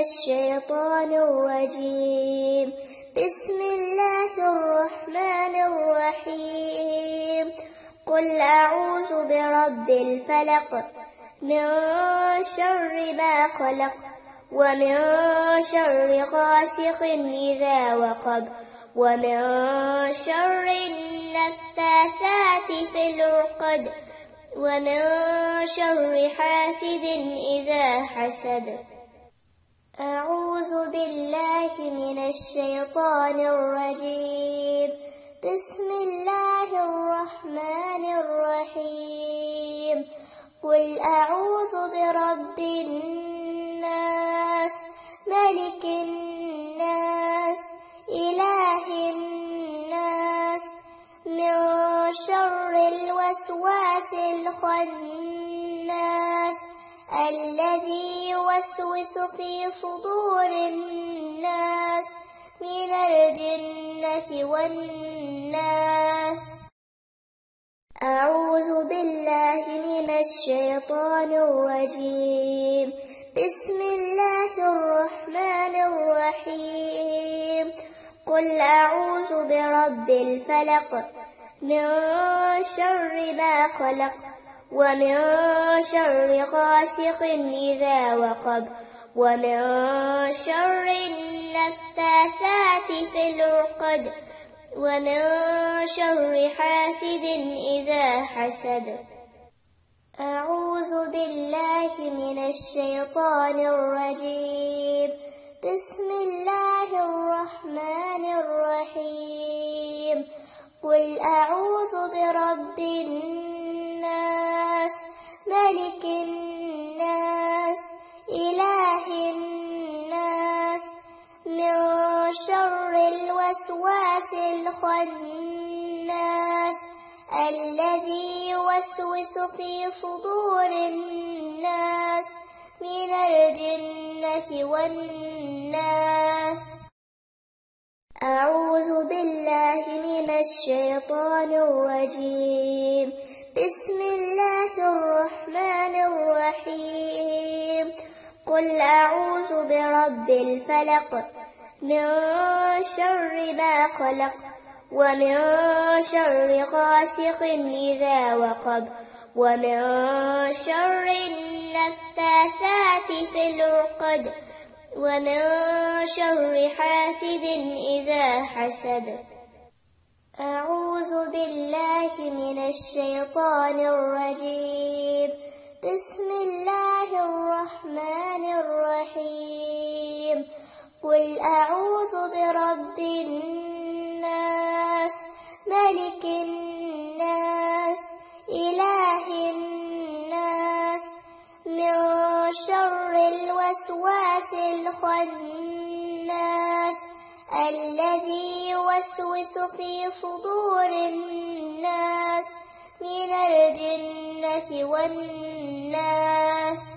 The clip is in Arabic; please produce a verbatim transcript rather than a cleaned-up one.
الشيطان الرجيم. بسم الله الرحمن الرحيم. قل أعوذ برب الفلق من شر ما خلق ومن شر غاسق إذا وقب ومن شر النفاثات في العقد ومن شر حاسد إذا حسد. أعوذ بالله من الشيطان الرجيم. بسم الله الرحمن الرحيم. قل أعوذ برب الناس ملك الناس إله الناس من شر الوسواس الخناس الذي يوسوس في صدور الناس من الجنة والناس. أعوذ بالله من الشيطان الرجيم. بسم الله الرحمن الرحيم. قل أعوذ برب الفلق من شر ما خلق ومن شر غاسق إذا وقب ومن شر النفاثات في العقد ومن شر حاسد إذا حسد. أعوذ بالله من الشيطان الرجيم. بسم الله الرحمن الرحيم. قل أعوذ برب الناس ملك الناس إله الناس من شر الوسواس الخناس الذي يوسوس في صدور الناس من الجنة والناس. أعوذ بالله من الشيطان الرجيم. بسم الله الرحمن الرحيم. قل أعوذ برب الفلق من شر ما خلق ومن شر غاسق إذا وقب ومن شر النفاثات في العقد ومن شر حاسد إذا حسد. أعوذ بالله من الشيطان الرجيم. بسم الله الرحمن الرحيم. قل أعوذ برب الناس ملك الناس إله الناس من شر الوسواس الخناس الذي يوسوس في صدور الناس من الجنة والناس.